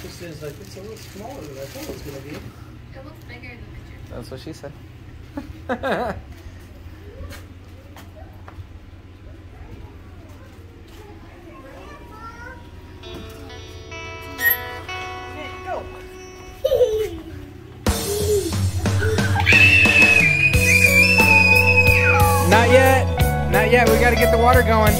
This is like, it's a little smaller than I thought it was going to be. It looks bigger in the picture. That's what she said. Not yet. Not yet. We got to get the water going.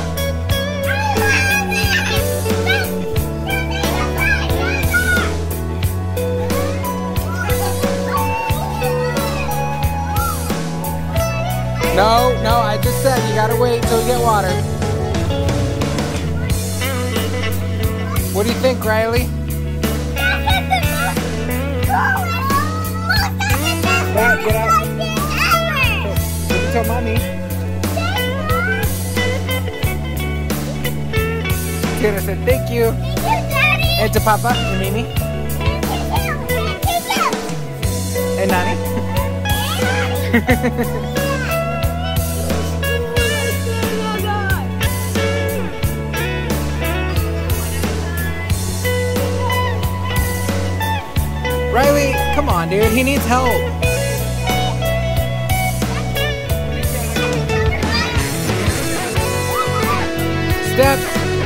No, I just said you got to wait until you get water. What do you think, Riley? Matt, get out. Tell mommy. Tina said thank you. And to Papa and Mimi. And Nani. Riley, come on, dude. He needs help. Step.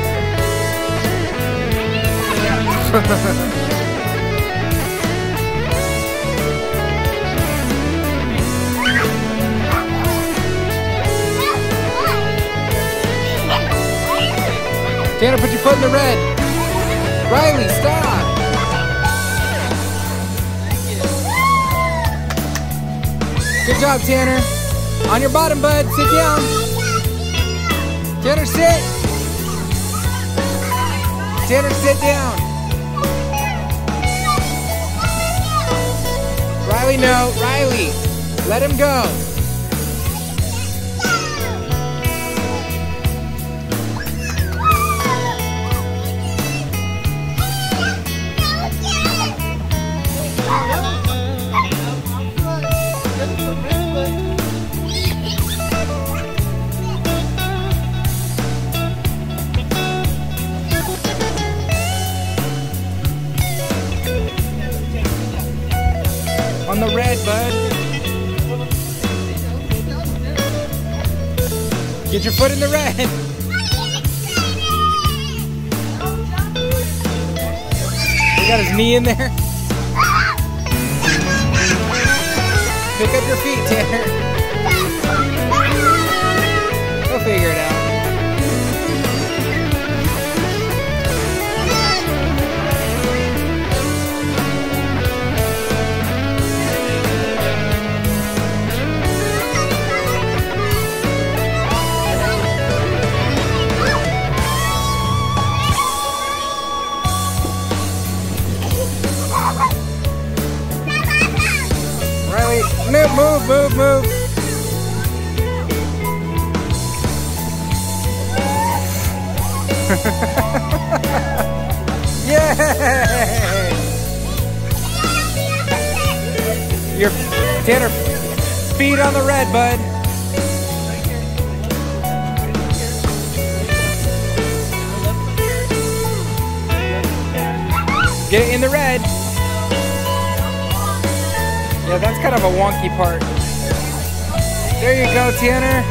Tanner, put your foot in the red. Riley, stop. Good job, Tanner. On your bottom, bud. Sit down. Tanner, sit. Tanner, sit down. Riley, no. Riley, let him go. On the red, bud. Get your foot in the red. He got his knee in there. Pick up your feet, Tanner. He'll figure it out. Move. Yay! Your Tanner, feet on the red, bud. Get it in the red. Yeah, that's kind of a wonky part. There you go, Tanner.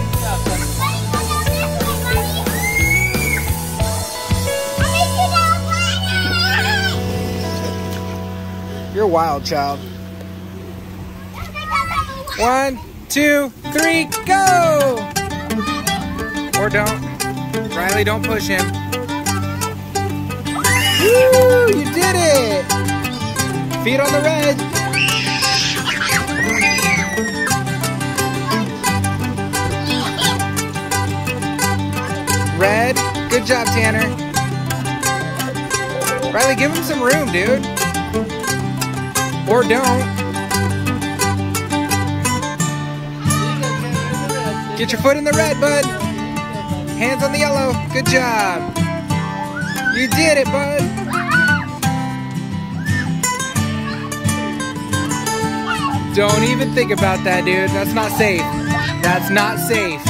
You're a wild child. 1, 2, 3, go! Or don't. Riley, don't push him. Woo! You did it! Feet on the red. Red. Good job, Tanner. Riley, give him some room, dude. Or don't. Get your foot in the red, bud. Hands on the yellow. Good job. You did it, bud. Don't even think about that, dude. That's not safe. That's not safe.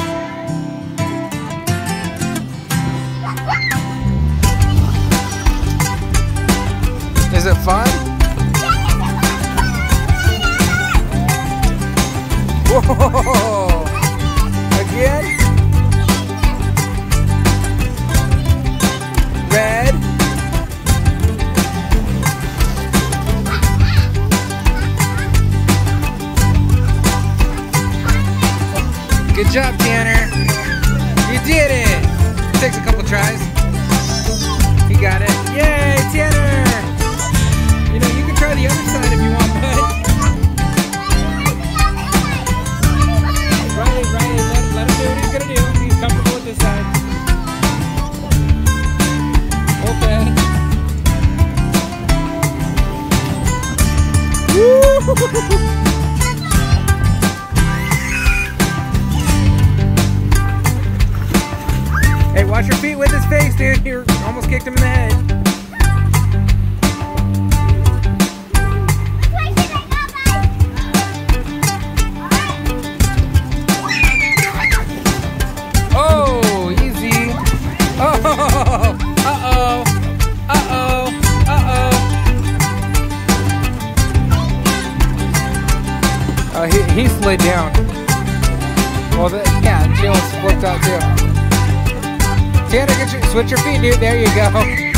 Oh, again. Red. Good job, Tanner. You did it. Takes a couple tries. You got it. Yay, Tanner. You know, you can try the other side if you want, bud. Right. Let him do what he's gonna do. He's comfortable with this side. Okay. Woo! Hey, watch your feet with his face, dude. You almost kicked him in the head. Oh, easy. Oh, uh-oh. Uh-oh. Uh-oh. He slid down. Well, yeah, Jill flipped out too. Tanner, switch your feet, dude. There you go.